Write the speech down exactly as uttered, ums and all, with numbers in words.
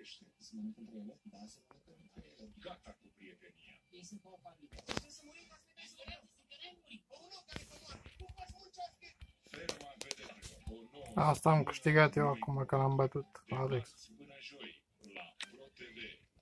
crește. Se mănâncă între ele? Da, se mănâncă între ele. Gata cu prietenia. Ei sunt ca o familie. Să murim ca să ne vezi rău, să te nemuri. O unul care să moară. Cum faci muncească? Ferma vedetelor. O nouă... Asta am câștigat eu acum că l-am bătut, Alex. Până joi, la ProTV.